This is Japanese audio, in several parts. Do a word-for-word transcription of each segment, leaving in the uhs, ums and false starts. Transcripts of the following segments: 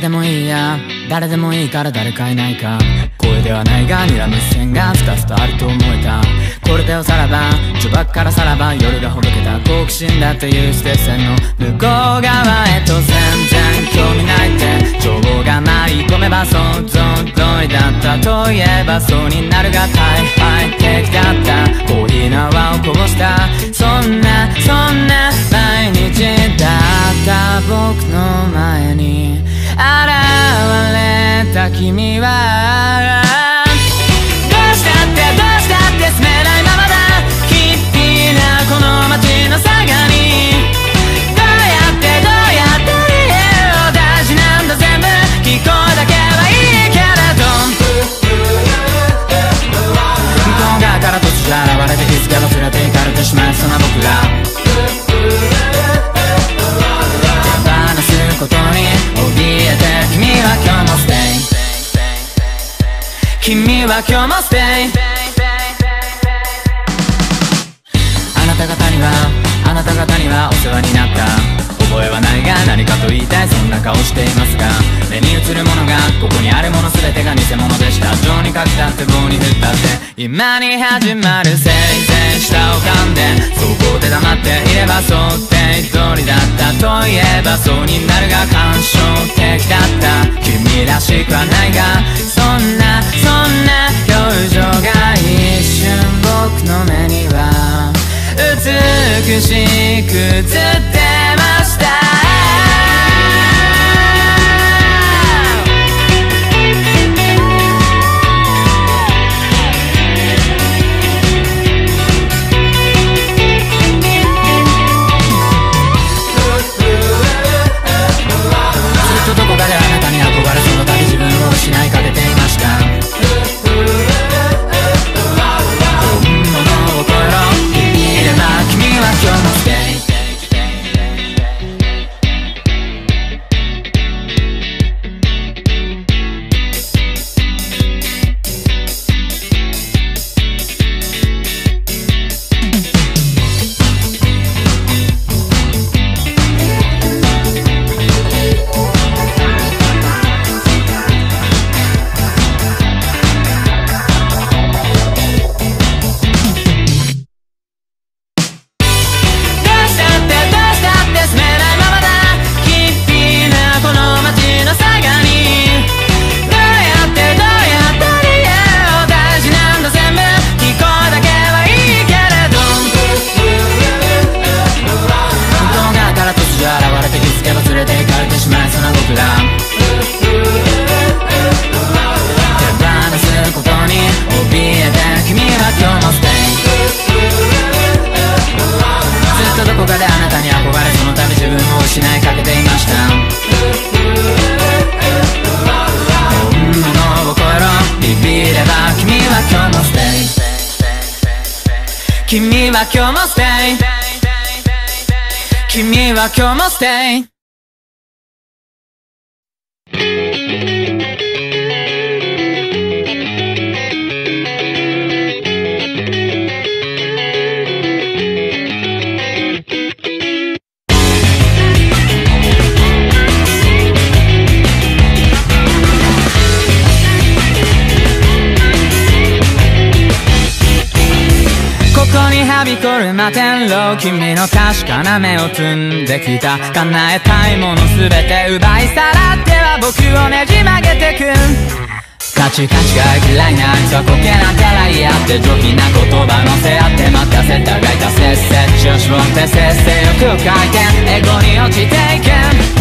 でもいいや、誰でもいいから誰かいないか。声ではないが睨む視線がスタスタあると思えた。これでおさらば、序盤からさらば、夜がほどけた好奇心だっていうステ線の向こう側へと全然興味ないって情報が舞い込めば想像通りだったといえばそうになるが大敗的だった。コーヒーの泡をこぼしたそんなそんな毎日だった僕の前に現れた君はどうしたってどうしたって住めないままだ。ひっぴなこの街の差がにどうやってどうやって理由を大事なんだ全部聞こえだけはいいけれど向こう側から突如現れて気づけば連れて行かれてしまいそうな僕ら手放すことに怯えて君は今日もステイ君は今日もステイあなた方にはあなた方にはお世話になった。覚えはないが何かと言いたいそんな顔していますが目に映るものがここにあるもの全てが偽物でした。情にかけたって棒に振ったって今に始まるせいぜい下を噛んでそこで黙っていれば想定通りだったといえばそうになるが感傷的だった君らしくはないがそんなそんな表情が一瞬僕の目には美しく映ってましたずっとどこかであなたに憧れその度自分を失いかけていました。本物を超えろいれば君は今日もステイ君は今日もステイ君は今日もステイはびこる摩天楼君の確かな目を摘んできた叶えたいもの全て奪いさらっては僕をねじ曲げてくカチカチが嫌いなあいつはコケなんてらいやって上品な言葉乗せ合って待たせたがいたせっせ調子をってせっせよく回転エゴに落ちていけ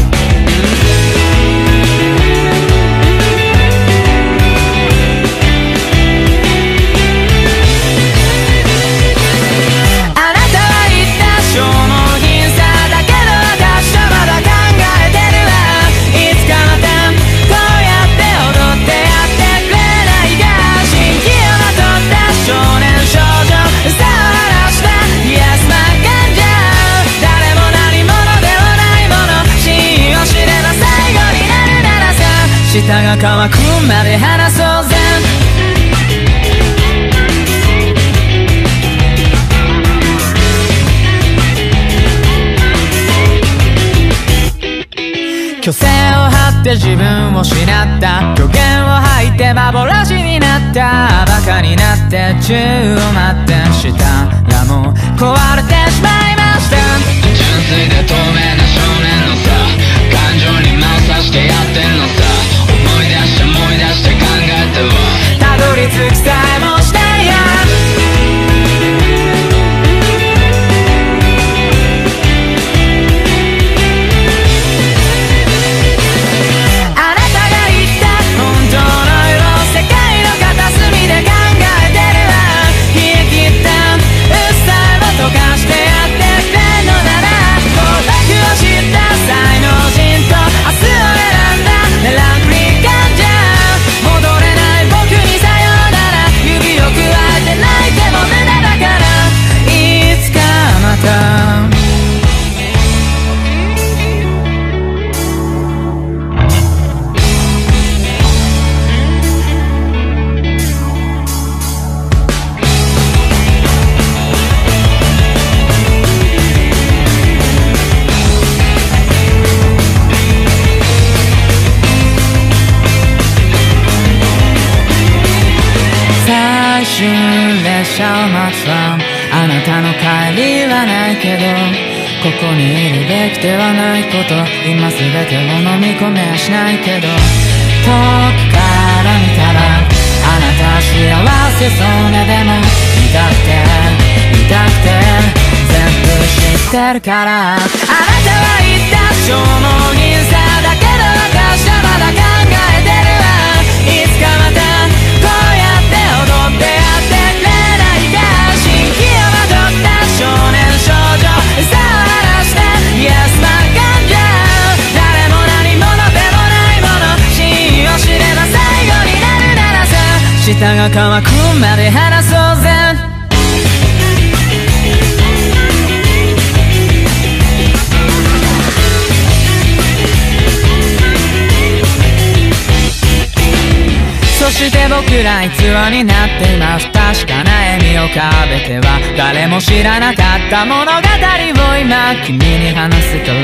消耗品さだけど私はまだ考えてるわいつかまたこうやって踊ってやってくれないか新規をまとった少年少女さあ晴らした Yes 真っ赤じゃ誰も何者でもないもの真意を知れば最後になるならさ舌が乾くまで話そうぜ虚勢を張ってって自分を失った。虚言を吐いて幻になった。バカになって宙を舞ってしたらもう壊れてしまいました。純粋で透明な少年のさ、感情に魔を刺してやってんのさ。思い出して思い出して考えてはたどり着きさえもしないや。列車を待つわ。あなたの帰りはないけど、ここにいるべきではないこと、今すべてを飲み込めはしないけど、遠くから見たらあなた幸せそうね。でも見たくて見たくて全部知ってるから。あなたは言った消耗品さだけど、私はまだ考えてるわ。いつかまたこうやって踊ってやって少年少女さあ話して Yes man can do。 誰も何者でもないもの、信用知れば最後になるならさ、舌が乾くまで話そうぜ。そして僕ら偽になっています。確かな笑みを浮かべては誰も知らなかった物語を今君に話すから。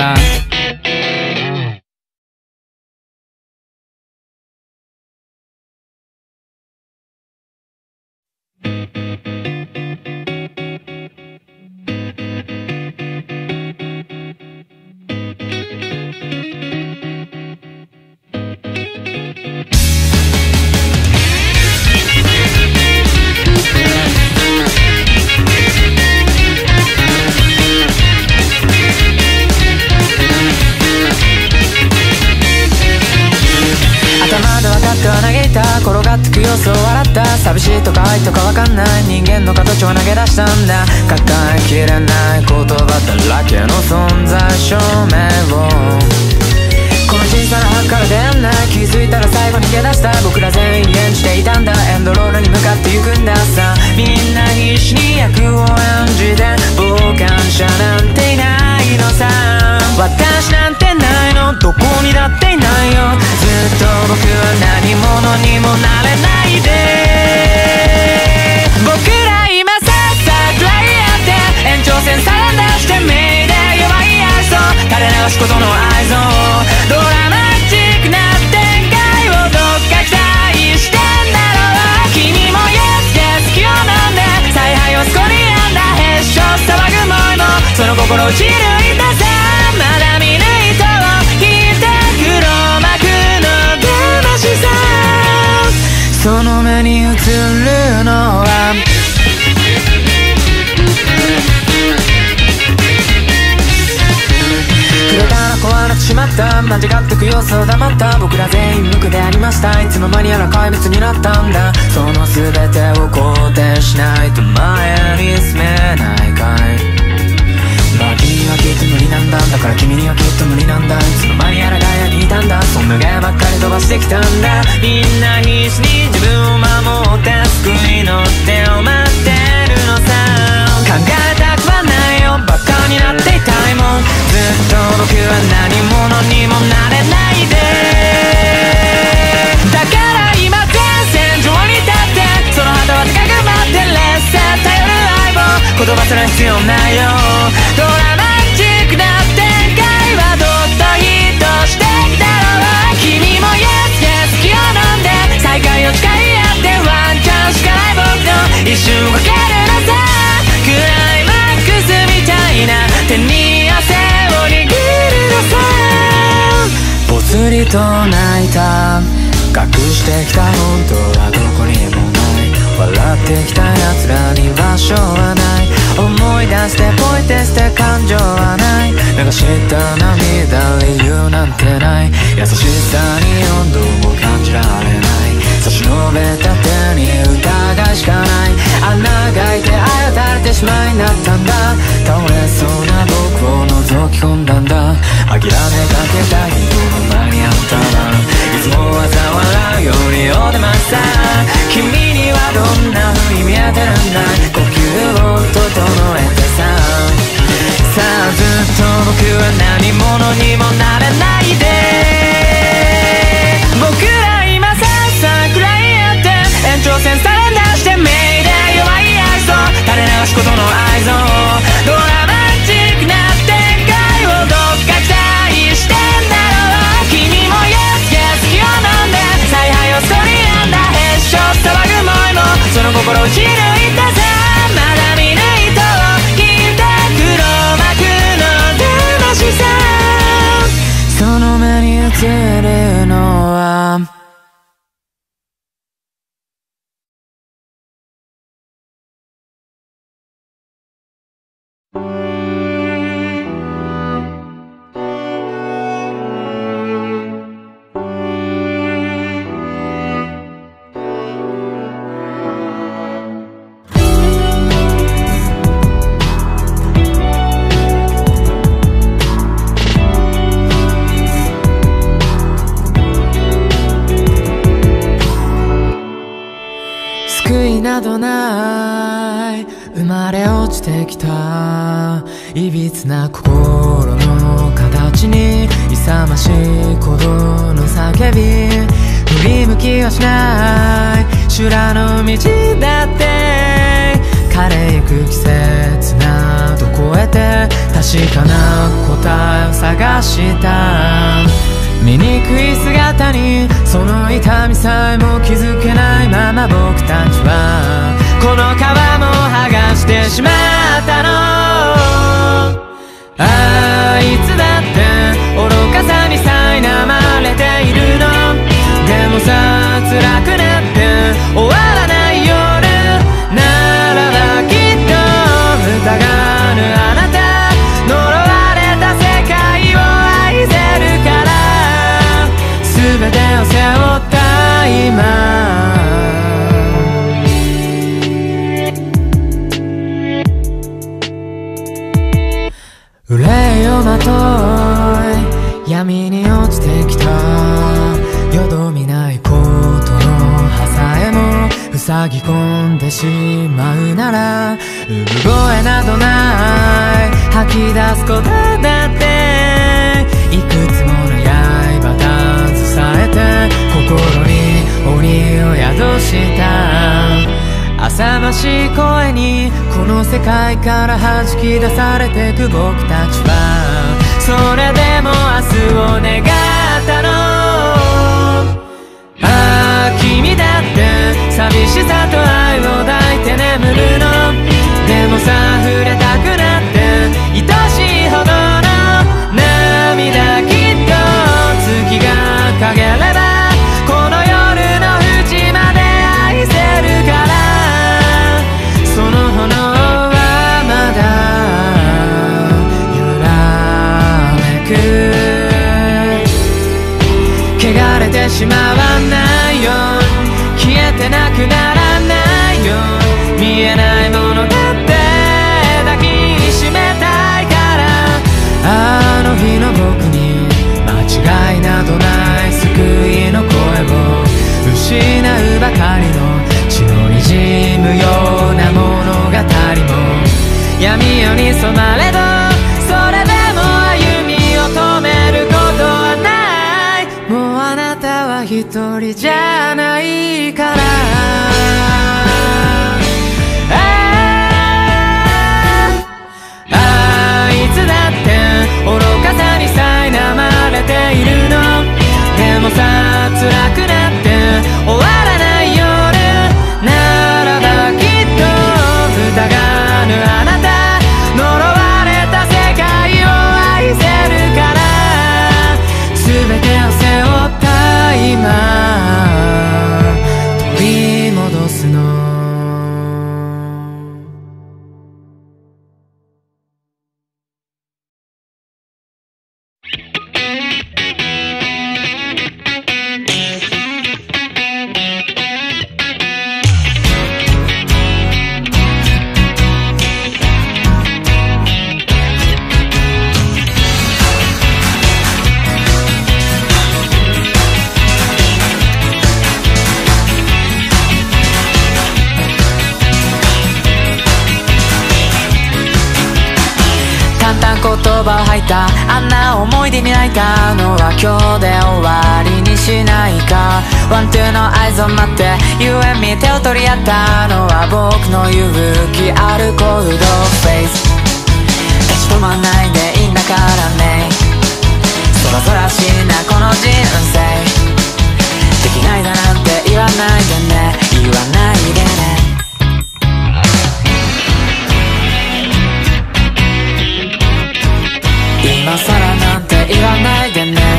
転がってく様子を笑った。寂しいとか愛とかわかんない人間の形を投げ出したんだ。語りきれない言葉だらけの存在証明を、この小さな箱から出会んない。気づいたら最後に逃げ出した。僕ら全員演じていたんだ。エンドロールに向かって行くんださ。みんな必死に役を演じて傍観者なんていないのさ。私なんてないの、どこにだっていないよ。ずっと僕は何者にもなれないで。僕ら今さっさくらいやって延長線サレンダーしてメイで弱い愛想垂れ流すことの愛憎、ドラマチックな展開をどっか期待してんだろう。君も Yes Yes 気を飲んで采配をそこに選んだ。へっしょ騒ぐもいもその心打ち抜いたさ。まだ見ぬ糸を引いた黒幕の魂さ。その目に映るのはくれたら壊れてしまった。間違ってく様子を黙った。僕ら全員無垢でありました。いつの間にやら怪物になったんだ。その全てを肯定しないと前に進めないかい。まあ君はきっと無理なんだ。だから君にはきっと無理なんだ。いつの間にやらガヤにいたんだ。そんなガヤばっかり飛ばしてきたんだ。みんな必死に自分を守って救いの手を待ってるのさ。考えたくはないよ、バカになっていたいもん。ずっと僕は何者にもなれないで。だから今前線上に立ってその旗は高く舞ってレッスン頼る相棒。言葉すら必要ないよ。ドラマチックな展開はどっとヒットしてきたろう。君すりと泣いた、隠してきた本当はどこにもない、笑ってきた奴らに場所はない、思い出してポイって捨て感情はない、流した涙理由なんてない、優しさに温度も感じられない、差し伸べた手に疑いしかない、穴が開いてあやたれてしまいになったんだ、倒れそうな僕を覗き込んだんだ、諦めかけた人の前にあったないつもは笑うようにお出ました、君にはどんな風に見えてるんだ、呼吸を整えてさ、さあずっと僕は何者にもなれないで、僕ら今さっさくらいやって延長線サレンダーしてメイで弱い愛想垂れ流すことの愛憎、ドラマチックな展開をどっか期待してんだろう、君も Yes Yes 気を飲んで采配をそりやんだ、へっしょ騒ぐもいもその心を打ち抜いてさ、まだ見ぬ糸を切って黒幕の魂さ、その目に映るのは救いなどない、生まれ落ちてきたいびつな心の形に勇ましい鼓動の叫び、振り向きはしない修羅の道だって、枯れゆく季節など越えて確かな答えを探した、醜い姿にその痛みさえも気づけないまま僕たちはこの皮も剥がしてしまったの、あいつだって愚かさに苛まれているの、でもさ辛くなって終わらない夜ならばきっと疑わぬあなた、呪われた世界を愛せるから全てを背負った今、憂いをまとい闇に落ちてきた、よどみないことの葉さえも塞ぎ込んでしまうなら、産声などない吐き出すことだって、いくつもの刃携えて心に鬼を宿した、浅ましい声にこの世界から弾き出されてく僕たちは、それでも明日を願ったの、ああ君だって寂しさと愛を抱いて眠るの、でもさ触れたくなって愛しいほどの涙、きっと月が陰ればこの夜の淵まで愛せるから、その炎はまだ揺らめく、汚れてしまわないよ、消えてなくならないよ、見えないものだって抱きしめたいから、あの日の僕に間違いなどない救いの声を失うばかりの血のにじむような物語も闇夜に染まれど、それでも歩みを止めることはない、もうあなたは一人じゃないから、あいつだって愚かさに苛まれているの、でもさ辛くなって終わらない夜ならばきっと疑わぬあなた、呪われた世界を愛せるから全てをたあんな思い出に泣いたのは今日で終わりにしないか。ワンツーの合図を待って You and me 手を取り合ったのは僕の勇気あるコールドフェイス。立ち止まんないでいいんだからね。そらそらしいなこの人生。できないだなんて言わないでね、言わないでね。今さらなんて言わないでね。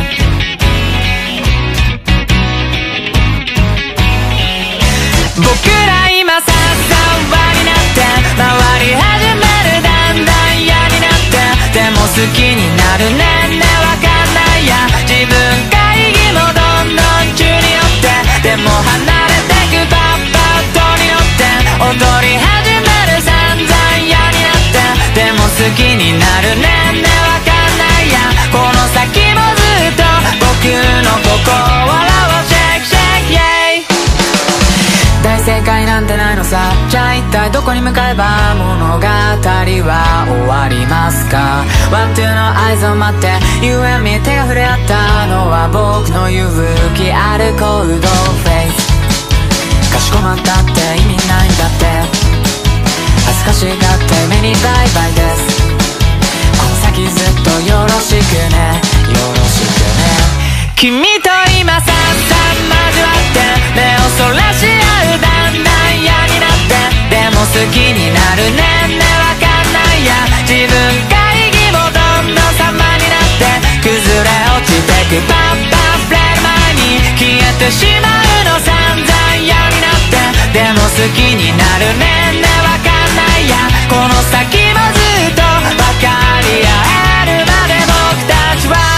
僕ら今ささわになって回り始める、だんだん嫌になってでも好きになるねんね。わかんないや自分会議もどんどん中によってでも離れてくパッパッとに乗って踊り始める、散々嫌になってでも好きになるねんね。わかんないやこの先もずっと僕の心をシェイクシェイクイェイ。大正解なんてないのさ。じゃあ一体どこに向かえば物語は終わりますか。ワンツーの合図を待って You and me 手が触れ合ったのは僕の勇気あるコールドフェイス。かしこまったって意味ないんだって、恥ずかしがって目にバイバイです。この先ずっとよろしくね、よろしくね。君と今さっさ交わって目をそらし合う、だんだん嫌になってでも好きになるねんね。わかんないや自分会議もどんどん様になって崩れ落ちてく、パンパン触れる前に消えてしまうの、散々嫌になってでも好きになるねんね。わかんないやこの先もずっと分かり合えるまで僕たちは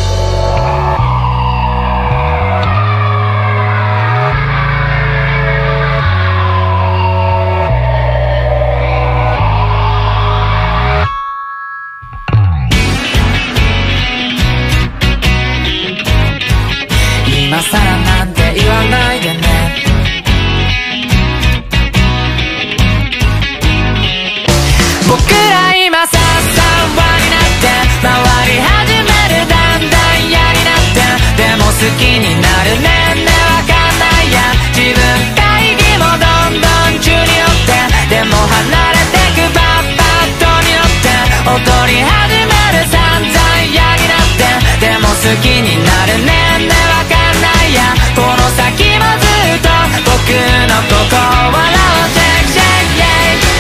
今さらなんて言わないでね。僕ら今さっさわになって回り始める、だんだん嫌になってでも好きになるねんね。わかんないや自分会議もどんどん中によってでも離れてく、パッパッとによって踊り始める、散々嫌になってでも好きになるねんね。わかんないやこの先もずっと僕の心をシェイクシェイクイェイ。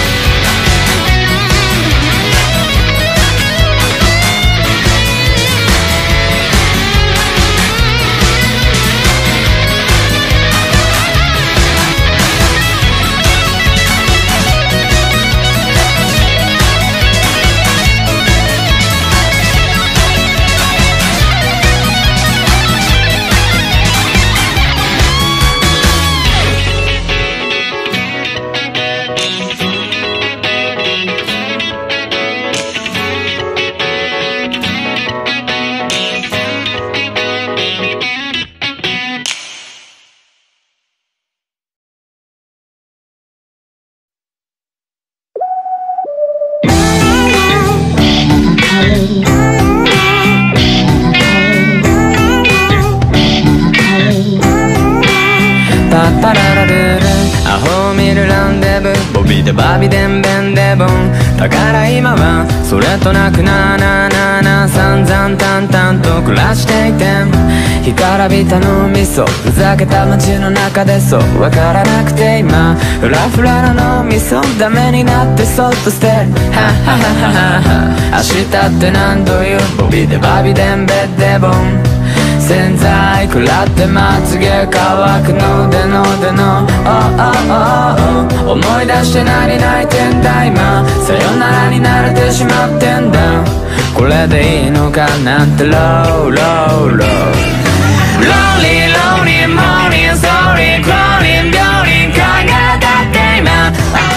パッパララルルアホを見るランデブー、ボビでバビデンベンデボン。だから今はそれとなくなあなあなあなあ散々淡々と暮らしていて、干からびた脳みそふざけた街の中でそうわからなくて今フラフラな脳みそダメになってそっと捨てる。ハハハハハ明日って何度言うボビでバビデンベッデボン。洗剤食らってまつげ乾くのでのでの oh, oh, oh, oh 思い出して何泣いてんだ今さよならに慣れてしまってんだこれでいいのかなんてローローロー Lonely lonely morning sorry crawling 病人考えたって今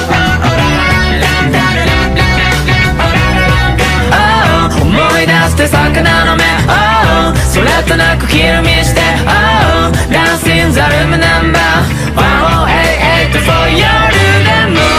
思い出して魚の目、oh、それとなく昼見して、oh、Dance in the room number いちまるはちはち for 夜でも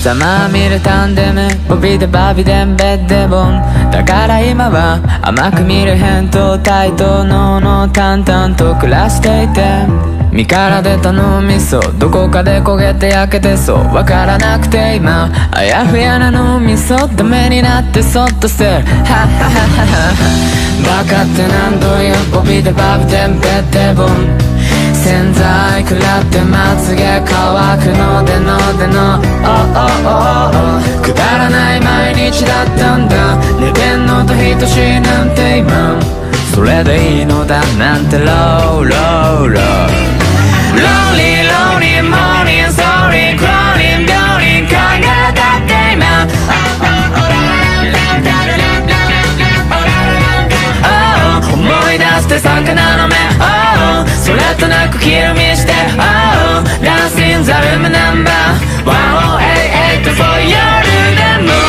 ざまみるタンデムボビでバビデンベッデボンだから今は甘く見る扁桃体と脳の淡々と暮らしていて身から出た脳みそどこかで焦げて焼けてそうわからなくて今あやふやな脳みそダメになってそっとしてるハッハッハッハッバカって何度言うボビでバビデンベッデボン洗剤食らってまつげ乾くのでのでの Oh oh oh oh くだらない毎日だったんだ寝てんのと等しいなんて今それでいいのだなんてローローローLonely, lonely, morning, sorry, crawling, going, 考えたって今 Oh, 思い出して魚の目 Oh, それとなく気を見して Oh, dance in the room number いちまるはちはち for 夜でも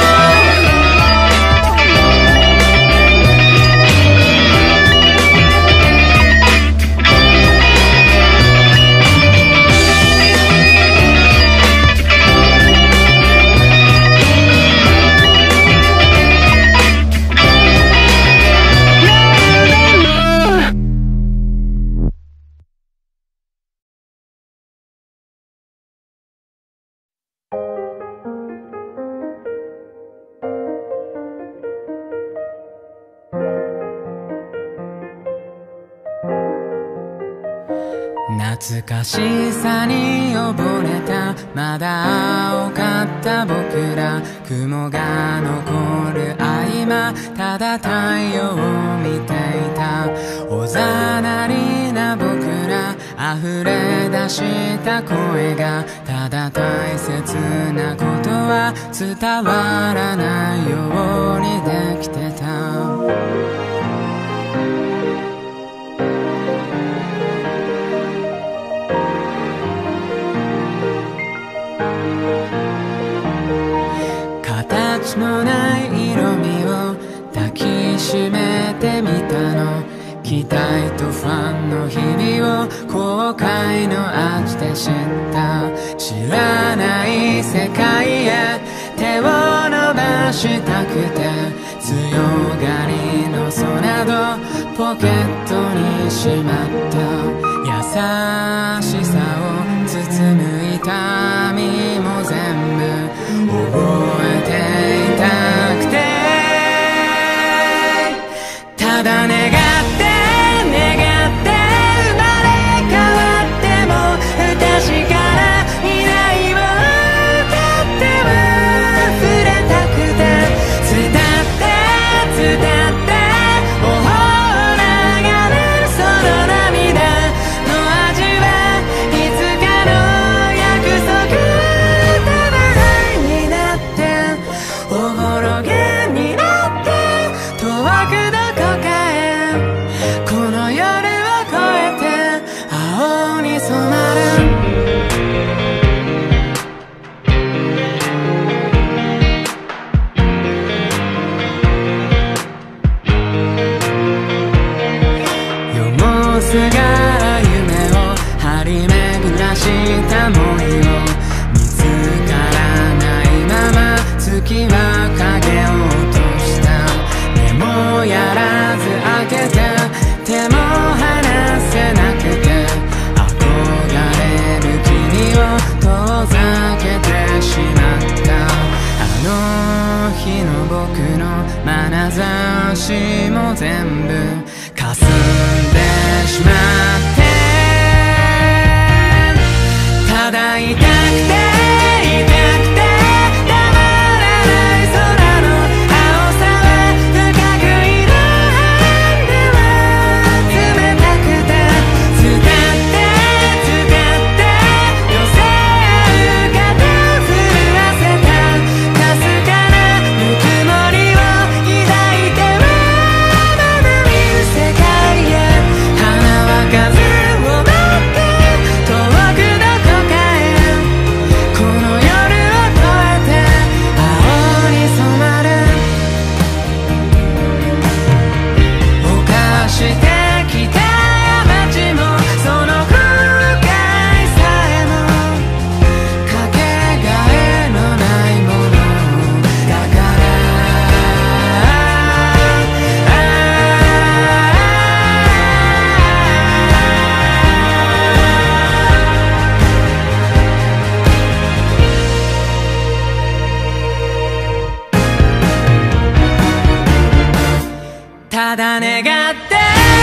懐かしさに溺れたまだ青かった僕ら雲が残る合間ただ太陽を見ていたおざなりな僕ら溢れ出した声がただ大切なことは伝わらないようにできてた形のない色味を抱きしめてみたの期待と不安の日々を後悔の味で知った知らない世界へ手を伸ばしたくて強がりのそなどポケットにしまった優しさを包む痛みも全部覚えていたくてただ願って願って生まれ変わっても不確かな未来を歌っては触れたくて伝って伝って頬を流れるその涙の味はいつかの約束おぼろげになって遠くどこかへこの夜を越えて青に染まるよもすがら夢を張り巡らした想いを見つからないまま月は影を落とした目もやらず開けて手も離せなくて憧れる君を遠ざけてしまったあの日の僕の眼差しも全部霞んでしまってただ痛くて痛くて風を待って遠くどこかへただ願って願って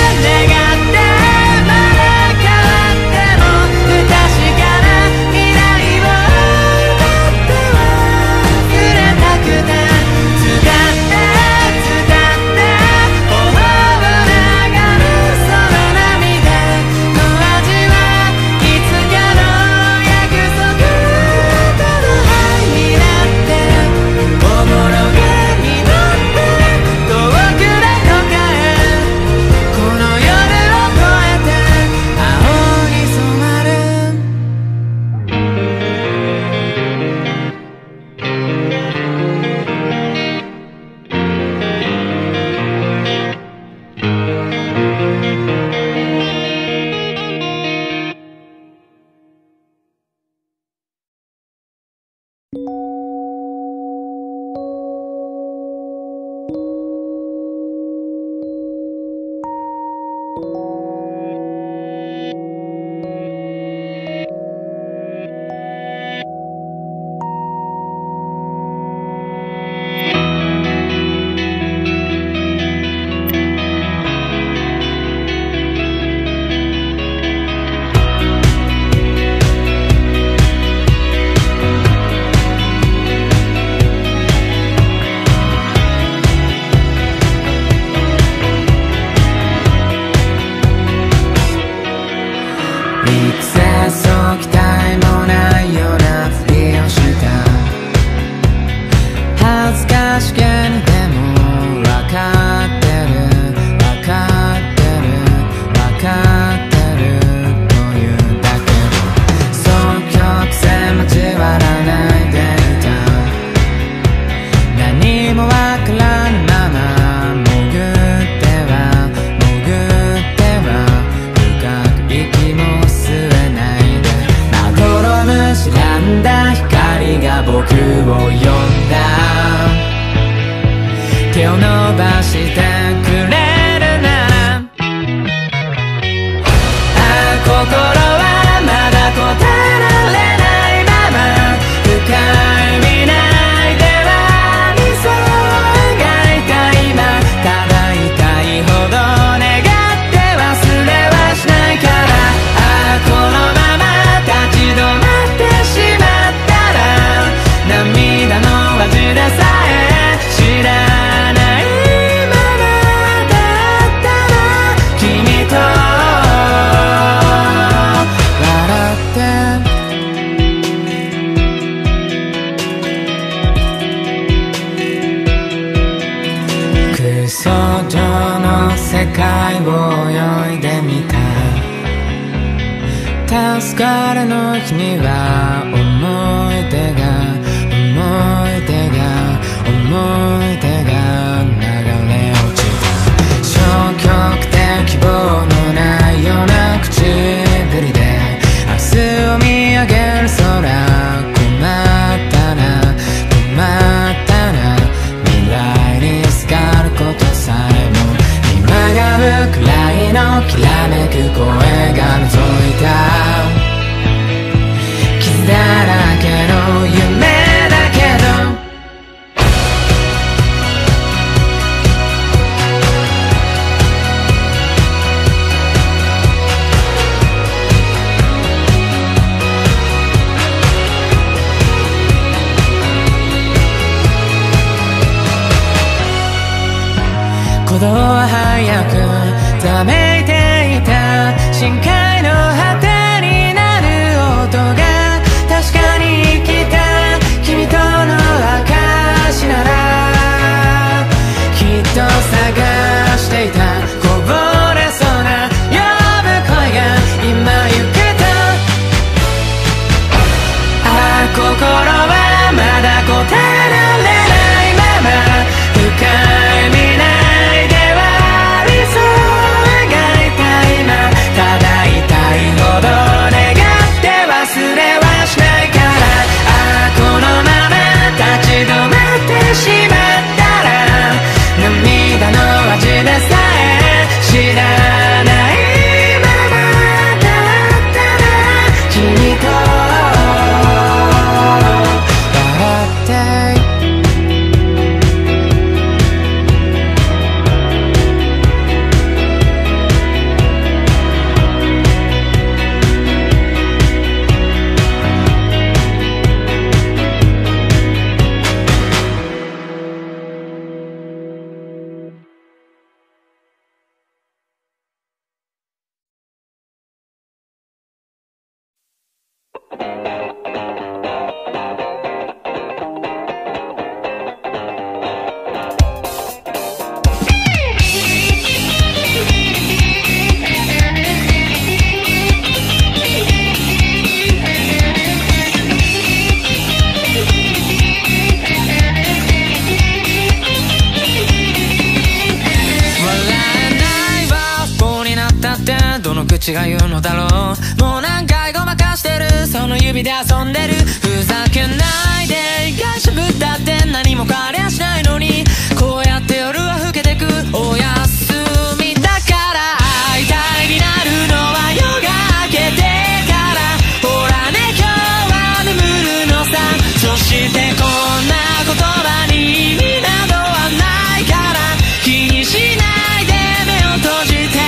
まだ変わっても不確かな未来を奪っては触れたくて伝って伝って頬を流るその涙の味はいつかの約束ただ愛になっておぼろげになって遠くで溶かえこの夜を越えて青に染まるスカラの日には思い出が思い出が思い出が流れ落ちた消極的希望のないような口ぶりで明日を見上げる空困ったな困ったな未来にすがることさえも今がうくらいのきらめく声が覗いただらけの夢だけど鼓動は早くざめいていた深海の果てになる音が確かに生きた君との証ならきっと探していたこぼれそうな呼ぶ声が今行けたああ心はまだ答えられないまま深い未来では理想を描いた今ただ痛いほどちが言うのだろう。もう何回ごまかしてる、その指で遊んでる。ふざけないで、意外しゃぶったって何も変わりゃしないのに、こうやって夜は更けてく。おやすみだから会いたいになるのは夜が明けてから。ほらね今日は眠るのさ。そしてこんな言葉に意味などはないから気にしないで目を閉じて。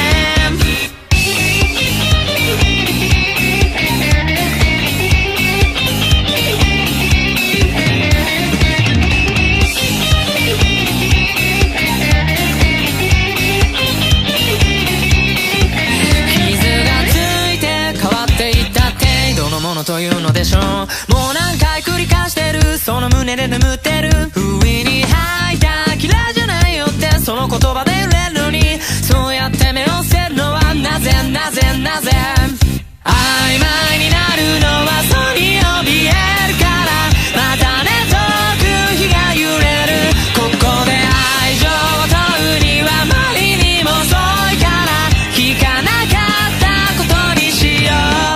ものというのでしょう。もう何回繰り返してる、その胸で眠ってる。不意に吐いた嫌いじゃないよってその言葉で揺れるのに、そうやって目を伏せるのはなぜなぜなぜ。曖昧になるのはそうに怯えるから。またね遠く日が揺れる。ここで愛情を問うにはあまりにも遅いから聞かなかったことにしよう。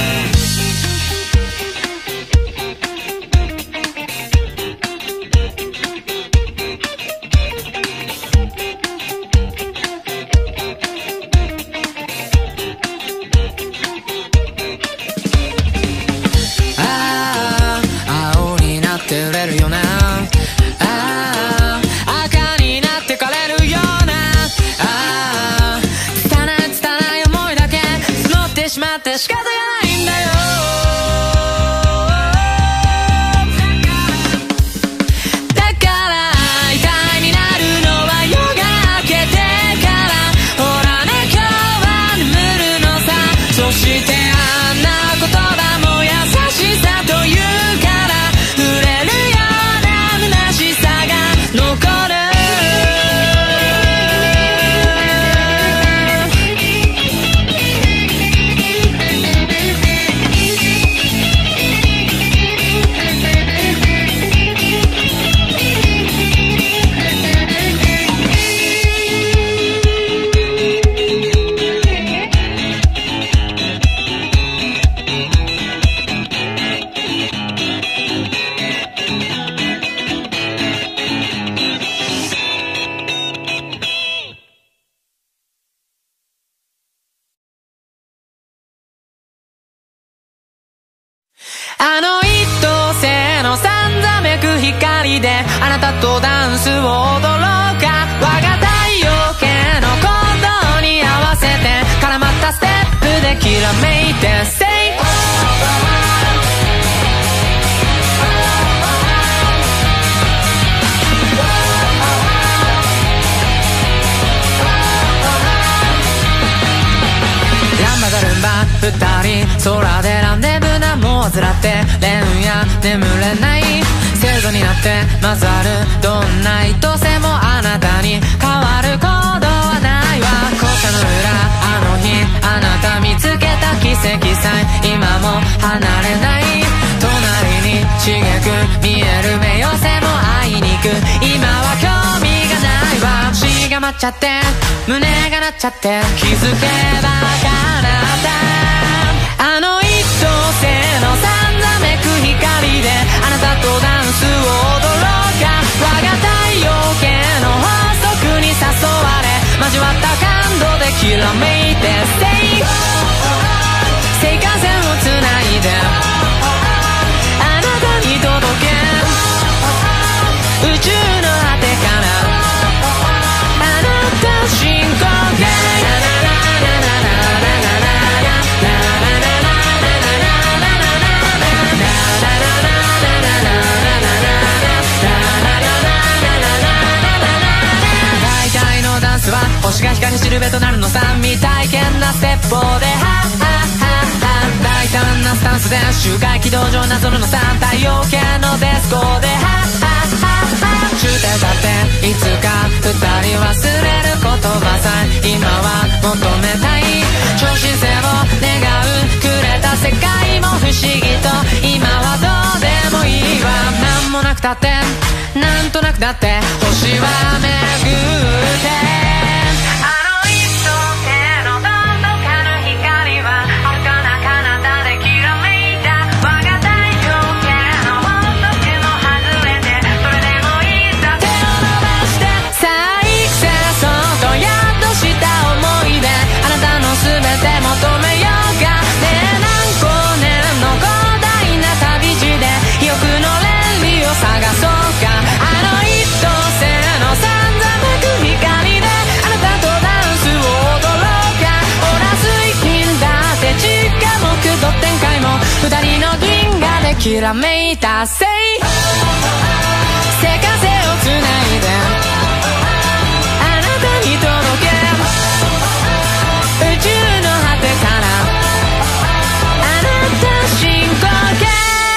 照れるよな。ああ赤になって枯れるような。ああ拙い拙い思いだけ募ってしまって仕方がないんだよ。だから会いたいになるのは夜が明けてから。ほらね今日は眠るのさ。そしてあんな言葉も優しさというから触れるような虚しさが残る。あの一等星のさんざめく光であなたとダンスを踊ろうか。我が太陽系の鼓動に合わせて絡まったステップできらめいて Sayランバガルンバ二人空でランデブーなもうずらってレンや眠れない星座になって混ざる。どんな意図性もあなたに変わることはないわ。校舎の裏あの日あなた見つけた奇跡さえ今も離れない。隣に刺激見える名誉性も会いに行く。今は興味がないわ。血が待っちゃって胸が鳴っちゃって気づけば叶った。あの一等星のさんざめく光であなたとダンスを踊ろうか。我が太陽系の法則に誘われ交わった感動できらめいて Say 生活線をつないであなたに届け。宇宙の果てからあなた進行形。大体のダンスは星が光シルベとなるのさ。未体験なステップでハッハッハッハッ。大胆なスタンスで周回軌道上なぞるのさ。太陽系のディスコでハッハッハッハッ。中低だっていつか二人忘れる言葉さえ今は求めたい。超新星を願うくれた世界も不思議と今はどうでもいいわ。なんもなくたってなんとなくだって星は巡ってあの一等星のどんどかの光きらめいたせいせかせをつないであなたに届け宇宙の果てからあなた深呼吸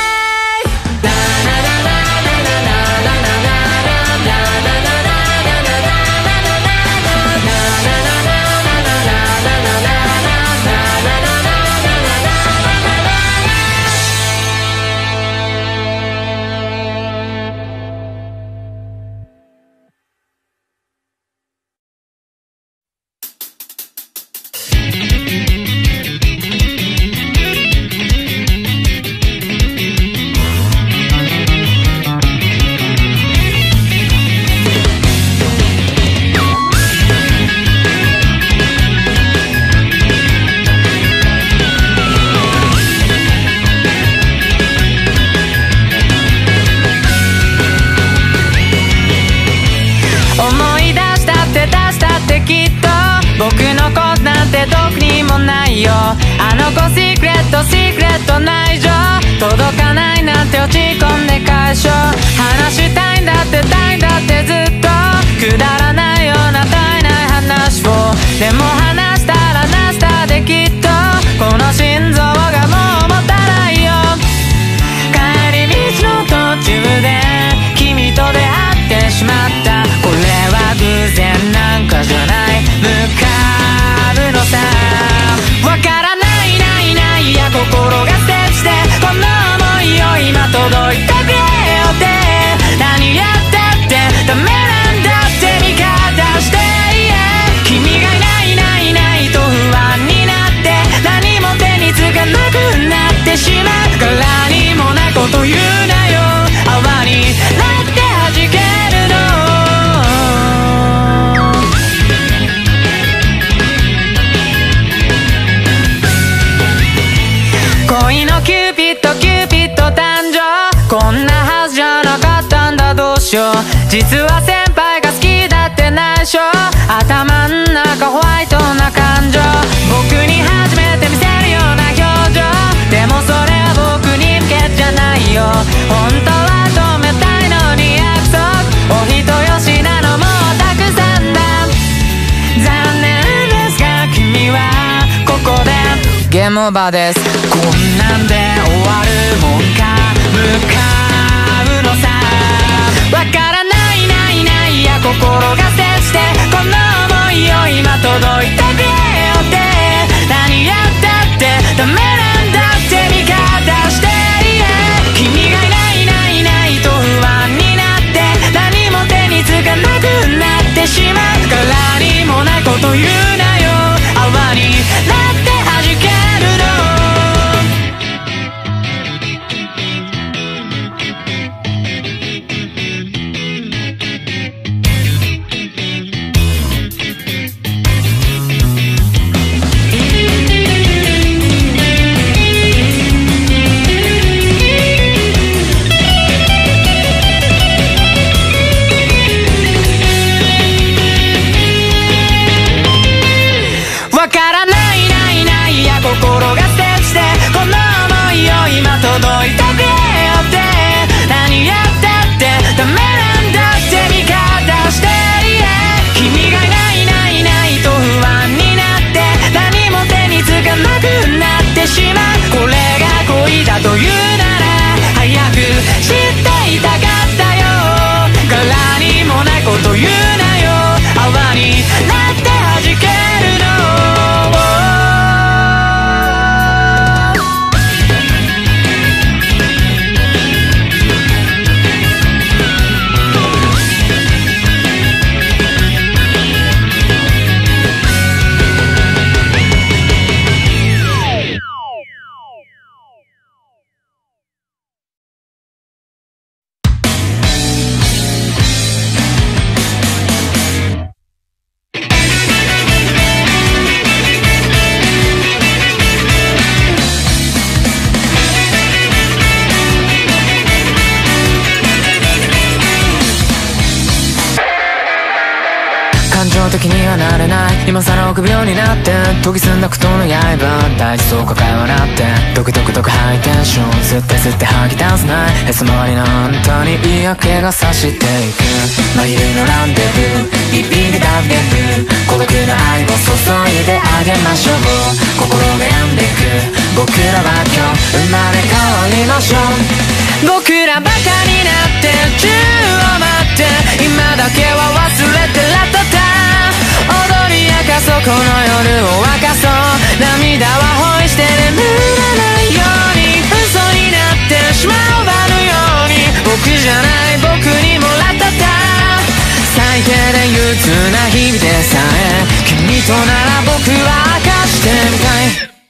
僕の子なんてどこにもないよあの子シークレットシークレット内情届かないなんて落ち込んで解消話したいんだってたいんだってずっとくだらないような絶えない話をでも話したら話したできっとこの心臓がもう持たないよ帰り道の途中で君と出会ってしまったこれは偶然なんかじゃない向かうのさわからないないないや心がステージでこの想いを今届いてくれよって何やったってダメなんだって味方して、yeah、君がいないいないいないと不安になって何も手につかなくなってしまうからにもないこと言うなよ泡になって弾けるの恋のキューピッドキューピッド誕生こんなはずじゃなかったんだどうしよう実は先輩が好きだって内緒頭ん中ホワイトな感情僕に初めて見せるような表情でもそれは僕に向けじゃないよ本当は止めたいのに約束お人よしなのもたくさんだ残念ですが君はここでゲームオーバーですこんなんで終わるもんか向かうのさわからないないないや心がステージでこの想いを今届いてくれよって何やったってダメなんだって味方して、yeah、君がいないいないいないと不安になって何も手につかなくなってしまうからにもないこと言うなよ泡になって弾けるの的にはなれない。今更臆病になって研ぎ澄んだ苦闘の刃、大事そうか会話なってドクドクドクハイテンション吸って吸って吐き出すない。へそ周りのあんたに嫌気がさしていく。真昼のランデブービビリダブデブ孤独な愛を注いであげましょう。心が病んでく僕らは今日生まれ変わりましょう。僕らバカになって宙を待って今だけは忘れてラタタ踊り明かそうこの夜を沸かそう。涙は恋して眠らないように嘘になってしまう場のように僕じゃない僕にもラタタ最低で憂鬱な日々でさえ君となら僕は明かしてみたい。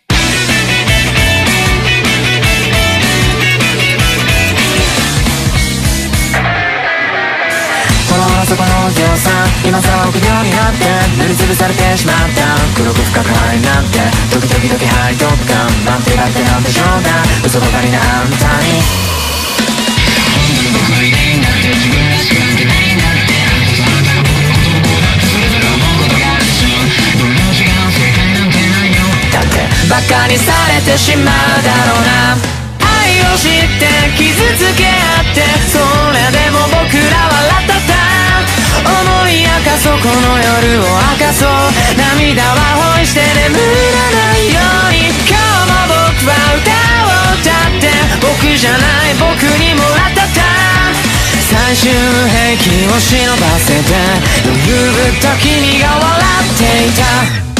そこのお嬢さん今更臆病になって塗りつぶされてしまった黒く深く灰になってドキドキドキ背徳感なんて書いてなんでしょうか嘘ばかりなあんたに本当に僕はいないんだって自分らしくなんてないんだってあんたされたら僕のこともこうだってそれぞれ思うことがあるでしょどれも違う正解なんてないよだってバカにされてしまうだろうな。愛を知って傷つけ合ってそれでも僕らはラタタ思い明かそうこの夜を明かそう涙は恋して眠らないように今日も僕は歌を歌って僕じゃない僕にもラタタ最終兵器を忍ばせて余裕ぶった君が笑っていた。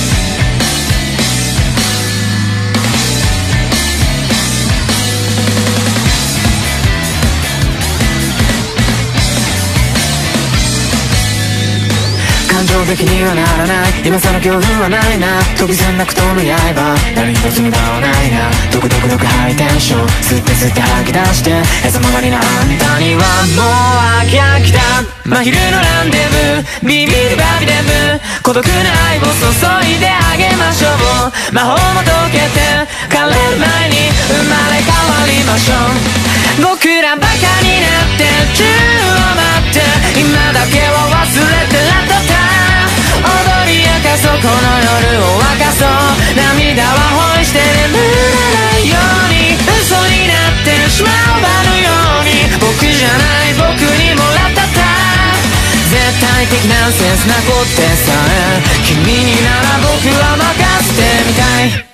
感情的にはならない今更恐怖はないな研ぎ澄んだ苦闘の刃何一つ無駄はないなドクドクドクハイテンション吸って吸って吐き出してへそ曲がりなあんたにはもう飽き飽きだ。真昼のランデブービビリバビデブ孤独な愛を注いであげましょう。魔法も解けて枯れる前に生まれ変わりましょう。僕らバカになって宙を待って今だけは忘れてラタタ踊り明かそうこの夜を沸かそう涙は恋して眠らないように嘘になってしまう場のように僕じゃない僕にもラタタ絶対的な切な子ってさえ君になら僕は任せてみたい。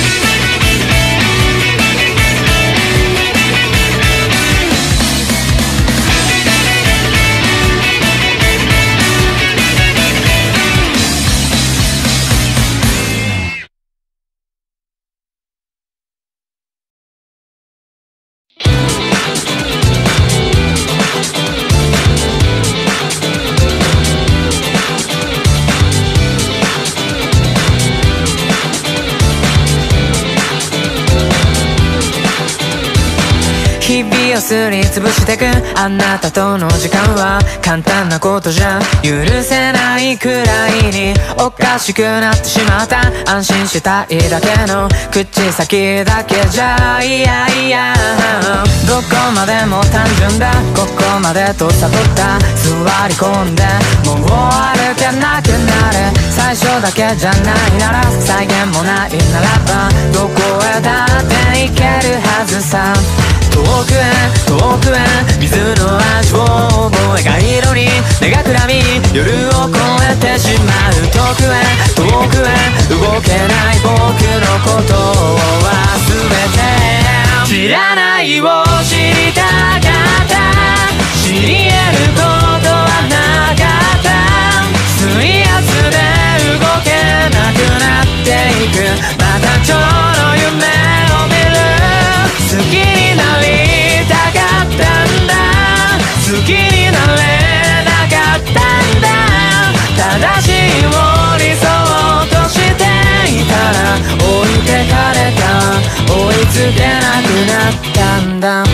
日々をすりつぶしてくあなたとの時間は簡単なことじゃ許せないくらいにおかしくなってしまった安心したいだけの口先だけじゃいやいやどこまでも単純だここまでと悟った座り込んでもう歩けなくなる最初だけじゃないなら再現もないならばどこへだって行けるはずさ。遠くへ遠くへ水の味を思いが色に目がくらみ夜を越えてしまう遠くへ遠くへ動けない僕のことを忘れて知らないを知りたかった知り得ることはなかった水圧で動けなくなっていくまた今日の夢を見る好きになりたかったんだ好きになれなかったんだ正しいを理想としていたら置いてかれた追いつけなくなったんだ。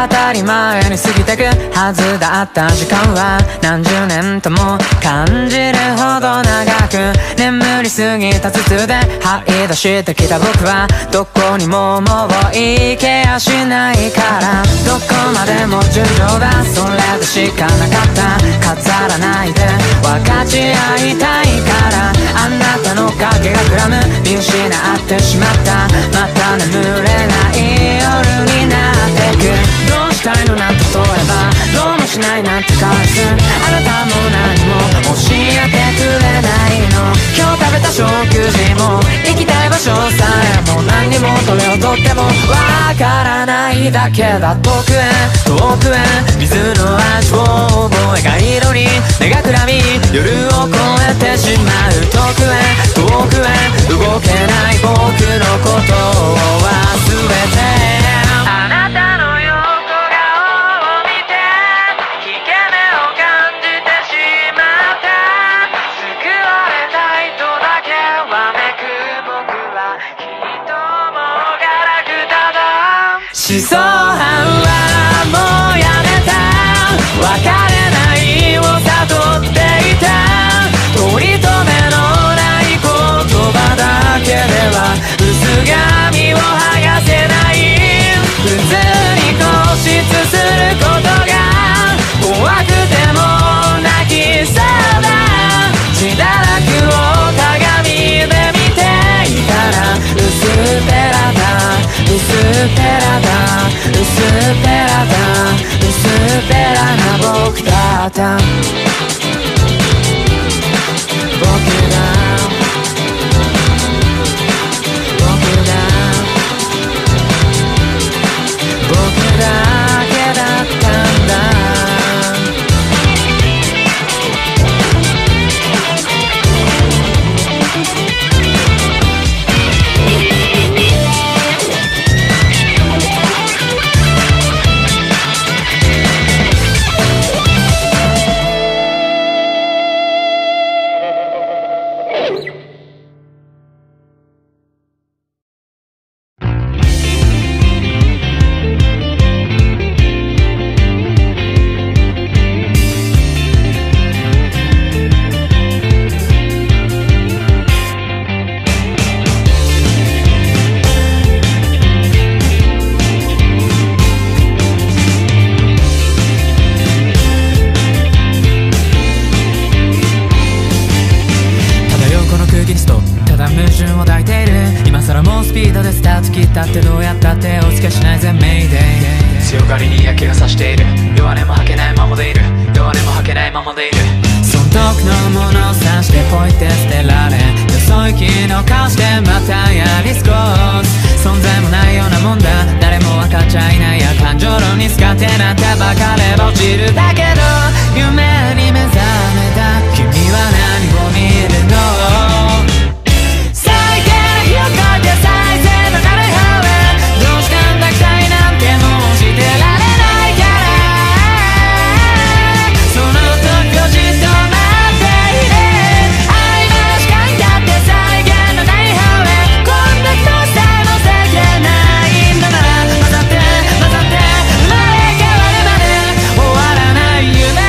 当たり前に過ぎてくはずだった時間は何十年とも感じるほど長く眠りすぎた頭痛で這い出してきた僕はどこにももう行けやしないからどこまでも純情だそれでしかなかった飾らないで分かち合いたいからあなたの影がくらむ見失ってしまったまた眠れない夜になってくどうしたいのなんて例えばどうもしないなんて返すあなたも何も教えてくれないの今日食べた食事も行きたい場所さえも何にもどれをとってもわからないだけだ遠くへ遠くへ水の味を覚えが色に目がくらみ夜を越えてしまう遠くへ遠くへ動けない僕のことを忘れてあなたの横顔を見て引け目を感じてしまった救われたいとだけわめく僕はきっともうガラクタだ思想犯はもうやめた別れないを悟っていた取り留めのない言葉だけでは薄紙を剥がせない普通に固執することが怖くても泣きそうだ血だらくを鏡で見ていたら薄っぺらだ薄っぺらだ薄っぺらだ薄っぺらな僕だった僕だ僕だけだったんだだってどうやったってお付けしないぜメイデイ強がりに嫌気がさしている弱音も吐けないままでいる弱音も吐けないままでいる損得のものを刺してポイって捨てられよそ行きの顔してまたやり過ごす存在もないようなもんだ誰も分かっちゃいないや感情論に使ってなんてバカれば落ちるだけど夢に目覚めた君は何を見るの最低な日を越えて最低な誰どうしたんだ期待なんてもうしてられないからその時をじっと待っていれ曖昧な視界だって再現のない方へこんな人さえもせけないんだなら混ざって混ざって生まれ変わるまで終わらない夢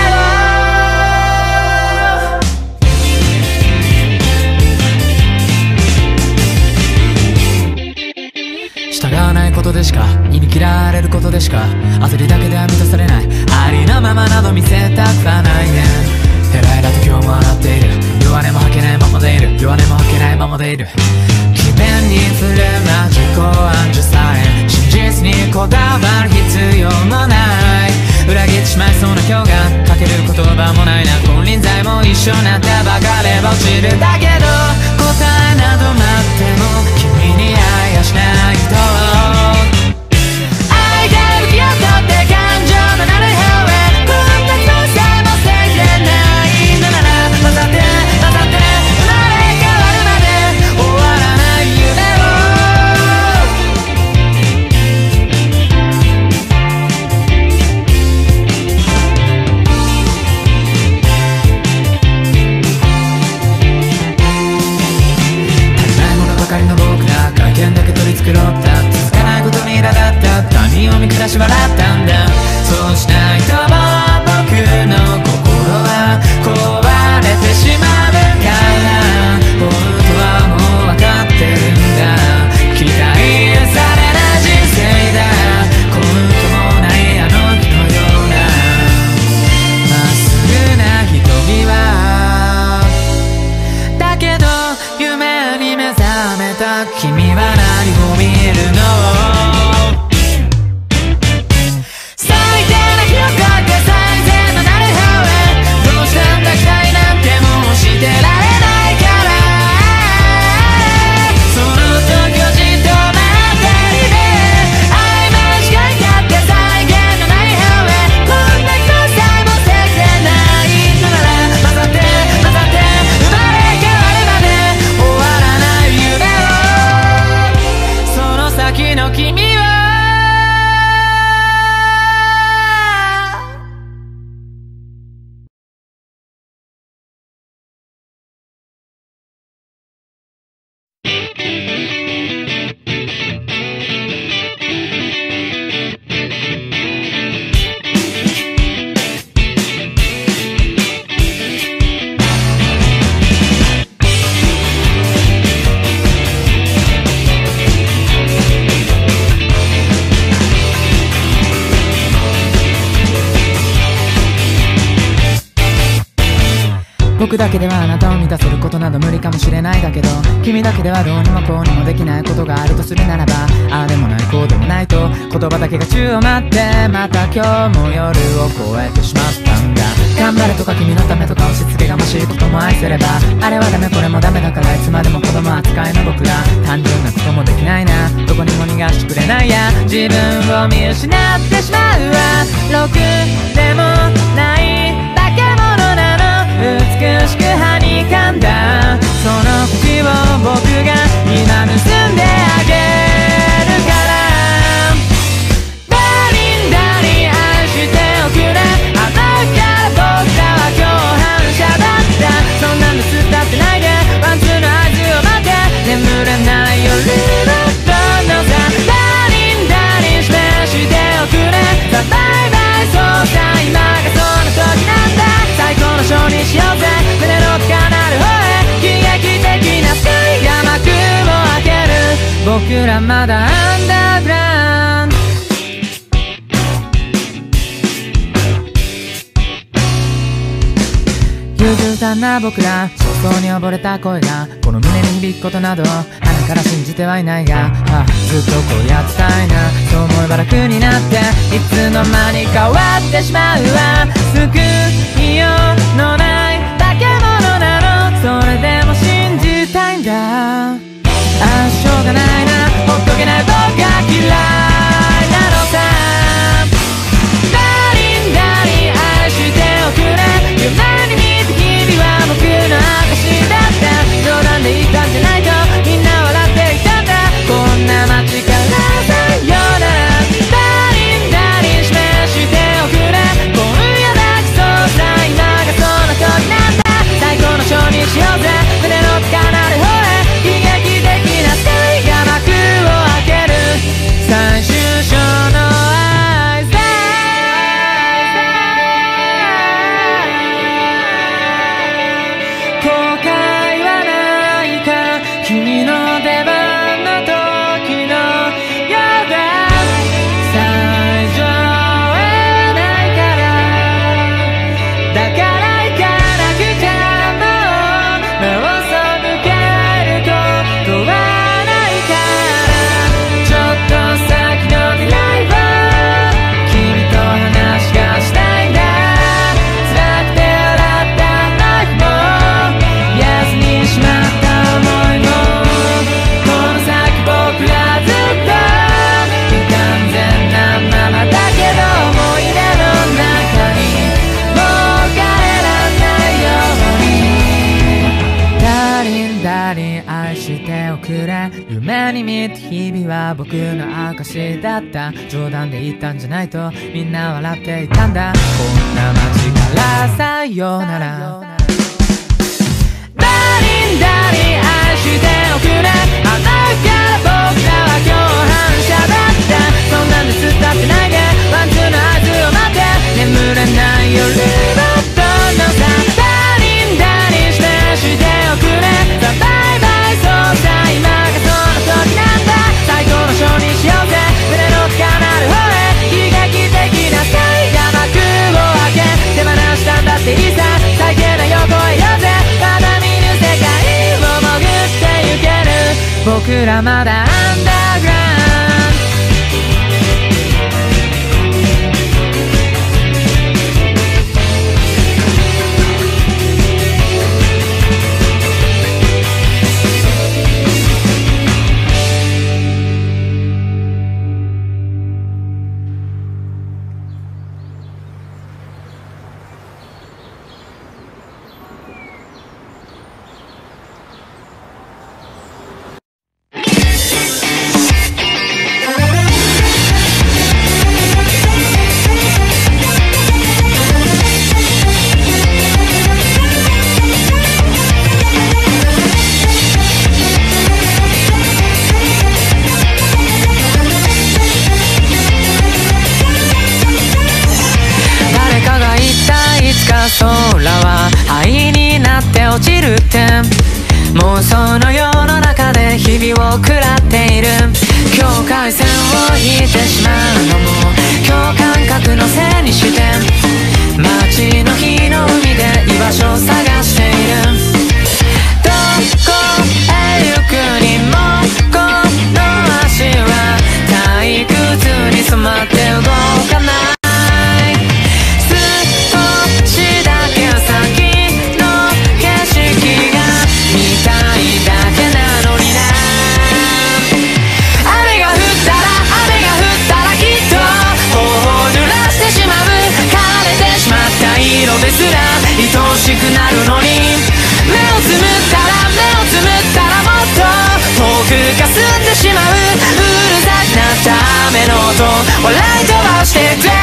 従わないことでしか意味切られることでしか焦りだけでは満たされないありのままなど見せたくはないねヘラヘラと今日も笑っている弱音も吐けないままでいる弱音も吐けないままでいる詭弁に触れま自己暗示さえ真実にこだわる必要もない裏切ってしまいそうな今日がかける言葉もないな金輪際も一緒なんてばかれば落ちるだけど答えなど待っても君に愛はしないと愛で浮き起こって感情のなる方へこんな人さえもせけないのなら混ざって混ざって生まれ変わるまで終わらない夢を僕だけではあなたを満たせることなど無理かもしれないだけど、君だけではどうにもこうにもできないことがあるとするならば、ああでもないこうでもないと言葉だけが宙を舞って、また今日も夜を越えてしまったんだ。頑張れとか君のためとか押し付けがましいことも愛せれば、あれはダメこれもダメだからいつまでも子供扱いの僕ら、単純なこともできないな、どこにも逃がしてくれないや、自分を見失ってしまうわ。ろくでもない化け物なの、美しくはにかんだその口を僕が今結んであげるから、ダーリンダーリン愛しておくれ、あの日から僕らは共犯者だった、そんなの伝ってないでワンツーの合図を待って、眠れない夜のどのさ、ダーリンダーリン示しておくれ、さバイバイそうさ今がその時なんだ、最高のショーにしようぜ胸の高鳴る方へ、悲劇的なスカイが幕を開ける、僕らまだアンダーグラウンド。優柔さんな僕ら、早々に溺れた声がこの胸に響くことなど鼻から信じてはいないが、あずっとこうやってたいな、そう思えば楽になっていつの間にか終わってしまうわ。救いようのない化け物なの、それでも信じたいんだ、ああしょうがないな、ほっとけない僕が嫌いなのさ、ダーリンダーリン愛しておくれ、夢に見て君は僕の証だった、冗談で言ったんじゃないとみんな笑っていたんだ、こんな街からさよなら、ダーリンダーリン示しておくれ、今夜だけそうさ今がその時なんだ、最高のショーにしようぜ胸の高鳴る方へ、悲劇的なスカイが幕を開ける、最終章の合図だ、後悔はないか君の出番の時のようだ、最上へないから、だから行かなくちゃもう目を背けることはないから、ちょっと先の未来を君と話がしたいんだ、辛くて笑ったあの日も癒ずにしまった思いも、この先僕らずっと不完全なままだけど思い出の中にもう帰らないように、ダーリンダーリン愛しておくれ、夢に見た日々は僕の証だった、冗談で言ったんじゃないとみんな笑っていたんだ、こんな街からさよなら、ダーリンダーリン愛しておくれ、あの日から僕らは共犯者だった、そんなんで伝ってないでワンツーの合図を待って、眠れない夜のどのさ、ダーリンダーリン示しておくれ、さバイバイそうさ今がその時なんだ、最高のショーにしようぜ胸の高鳴る方へ、悲劇的なスカイが幕を開け、手放したんだっていいさ、最低な横へようぜ、まだ見ぬ世界を潜ってゆける、僕らまだアンダーグラウンド。 空は灰になって落ちるって妄想の世の中で日々を食らっている、境界線を引いてしまうのも共感覚のせいにして、街の日の海で居場所を探している、 くなるのに、目をつむったら目をつむったらもっと遠くかすんでしまう、うるさくなった雨の音笑い飛ばしてくれ。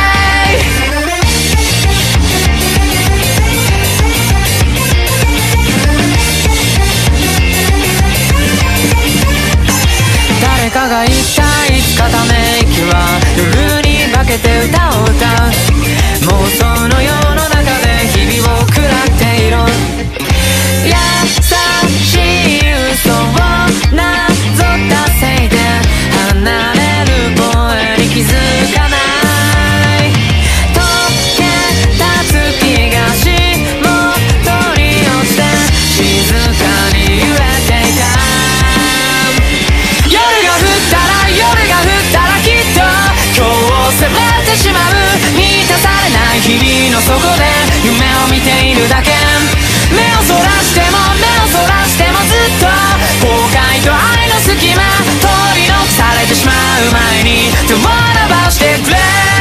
誰かが言ったいつかため息は夜に化けて歌を歌う、妄想の世の中で日々を食らっている。優しい嘘をなぞったせいで離れる声に気づかない、溶けた月が足元に落ちて静かに揺れていた。夜が降ったら夜が降ったらきっと今日を責めてしまう、満たされない日々の底で夢を見ているだけ。目をそらしても目をそらしてもずっと後悔と愛の隙間取り残されてしまう前に手を伸ばしてくれ。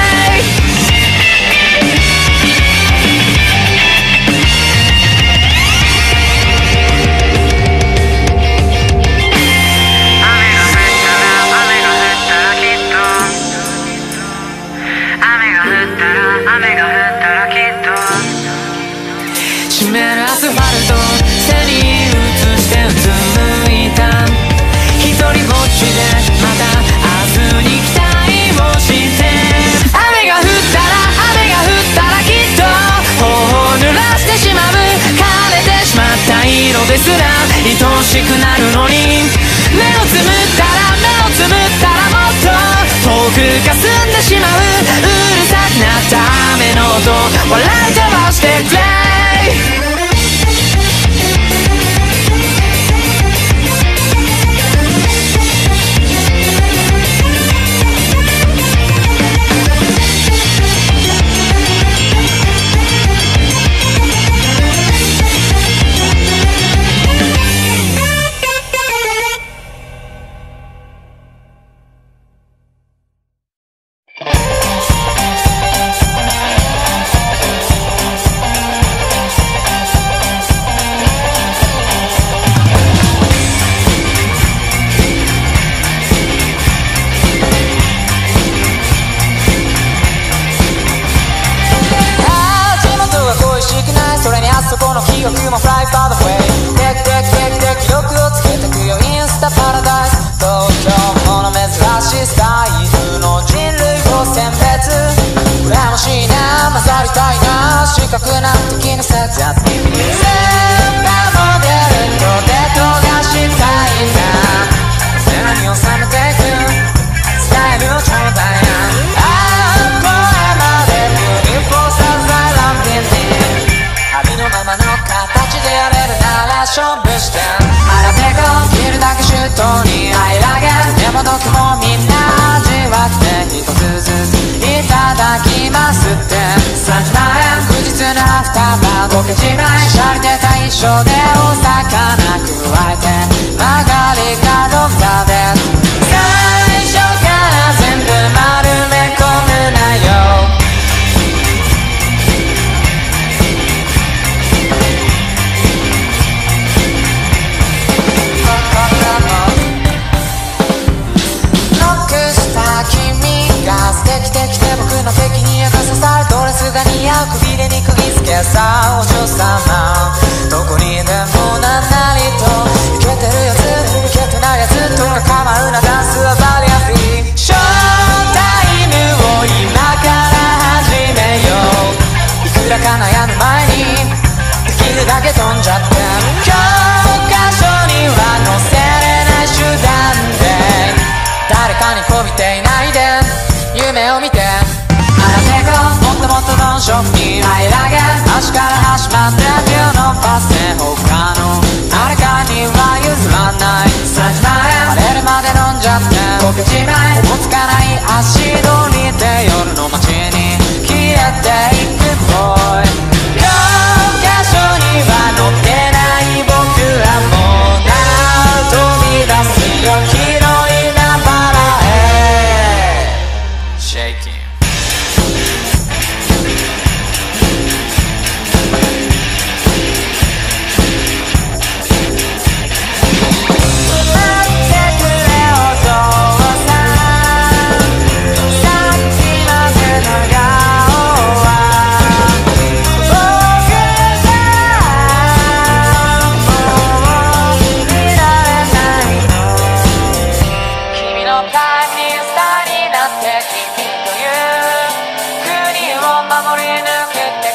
湿るアスファルト背に映してうつむいた、一人ぼっちでまた明日に期待をして、雨が降ったら雨が降ったらきっと頬を濡らしてしまう、枯れてしまった色ですら愛しくなるのに、目をつむったら目をつむったらもっと遠くかすんでしまう、うるさくなった雨の音笑い飛ばしてくれ。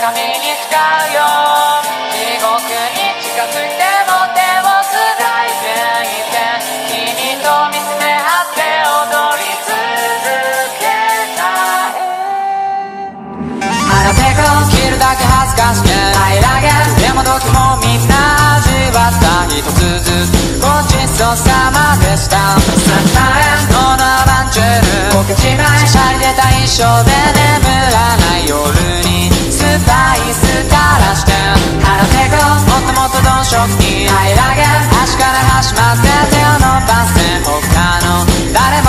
神に使うよ。地獄に近づいても手をつないでいて、君と見つめ合って踊り続けたい。腹ペコ切るだけ恥ずかしげないラゲでも時もみんな味わった一つずつごちそうさまでした。さんまんえんのアバンチュール僕一枚シャリ出た一生で眠らない夜にスパイス垂らして腹ペコもっともっとどん食器平らげ足から端まで手を伸ばせ他の誰